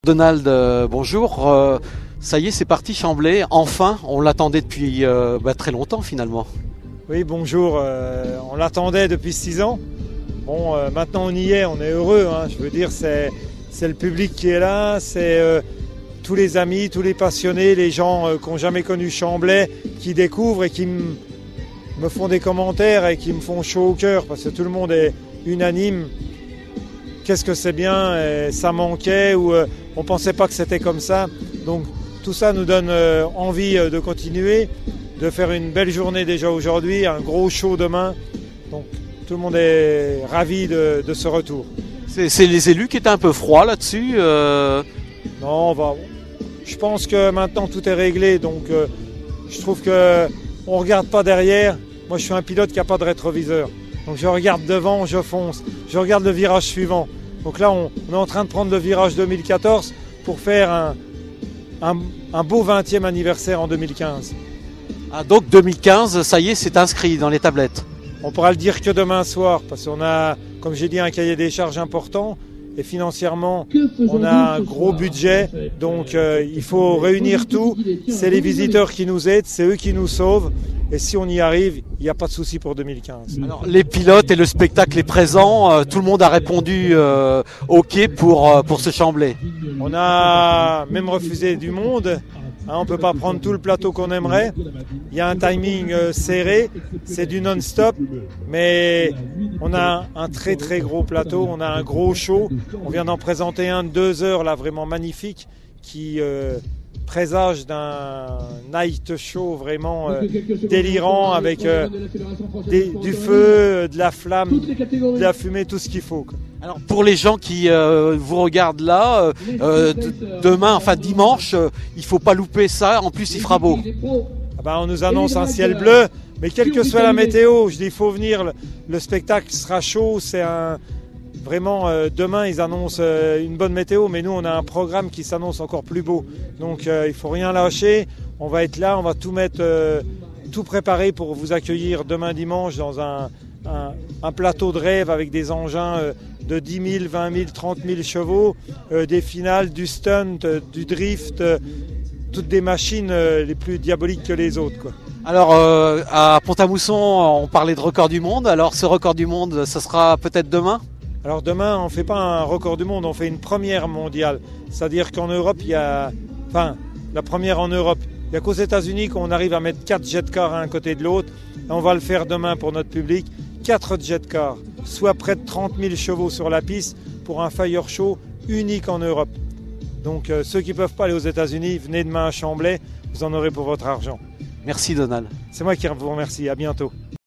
Donald, bonjour. Ça y est, c'est parti Chamblay. Enfin, on l'attendait depuis très longtemps finalement. Oui, bonjour. On l'attendait depuis 6 ans. Bon, maintenant on y est, on est heureux. Je veux dire, c'est le public qui est là, c'est tous les amis, tous les passionnés, les gens qui n'ont jamais connu Chamblay, qui découvrent et qui me font des commentaires et qui me font chaud au cœur parce que tout le monde est unanime. Qu'est-ce que c'est bien, et ça manquait ou on ne pensait pas que c'était comme ça. Donc tout ça nous donne envie de continuer, de faire une belle journée déjà aujourd'hui, un gros show demain. Donc tout le monde est ravi de ce retour. C'est les élus qui étaient un peu froids là-dessus Non, je pense que maintenant tout est réglé, donc je trouve qu'on ne regarde pas derrière. Moi je suis un pilote qui n'a pas de rétroviseur. Donc je regarde devant, je fonce, je regarde le virage suivant. Donc là on est en train de prendre le virage 2014 pour faire un beau 20e anniversaire en 2015. Ah, donc 2015, ça y est, c'est inscrit dans les tablettes. On pourra le dire que demain soir parce qu'on a, comme j'ai dit, un cahier des charges important. Et financièrement, on a un gros budget, donc il faut réunir tout. C'est les visiteurs qui nous aident, c'est eux qui nous sauvent. Et si on y arrive, il n'y a pas de souci pour 2015. Alors, les pilotes et le spectacle est présent, tout le monde a répondu OK pour ce Chamblay. On a même refusé du monde. On ne peut pas prendre tout le plateau qu'on aimerait. Il y a un timing serré, c'est du non-stop, mais on a un très très gros plateau, on a un gros show. On vient d'en présenter un de 2 heures là, vraiment magnifique, qui présage d'un night show vraiment délirant avec du feu, de la flamme, de la fumée, tout ce qu'il faut. Alors pour les gens qui vous regardent là, demain, enfin dimanche, il faut pas louper ça. En plus, il fera beau. On nous annonce un ciel bleu, mais quelle que soit la météo, je dis il faut venir. Le spectacle sera chaud. C'est vraiment demain ils annoncent une bonne météo, mais nous on a un programme qui s'annonce encore plus beau. Donc il faut rien lâcher. On va être là, on va tout mettre, tout préparer pour vous accueillir demain dimanche dans un plateau de rêve avec des engins de 10 000, 20 000, 30 000 chevaux, des finales, du stunt, du drift, toutes des machines les plus diaboliques que les autres, quoi. Alors à Pont-à-Mousson, on parlait de record du monde. Alors ce record du monde, ça sera peut-être demain ? Alors demain, on ne fait pas un record du monde, on fait une première mondiale. C'est-à-dire qu'en Europe, la première en Europe. Il n'y a qu'aux États-Unis qu'on arrive à mettre 4 jet cars à un côté de l'autre. Et on va le faire demain pour notre public. 4 jet cars, soit près de 30 000 chevaux sur la piste pour un fire show unique en Europe. Donc ceux qui ne peuvent pas aller aux États-Unis, venez demain à Chamblay, vous en aurez pour votre argent. Merci Donald. C'est moi qui vous remercie, à bientôt.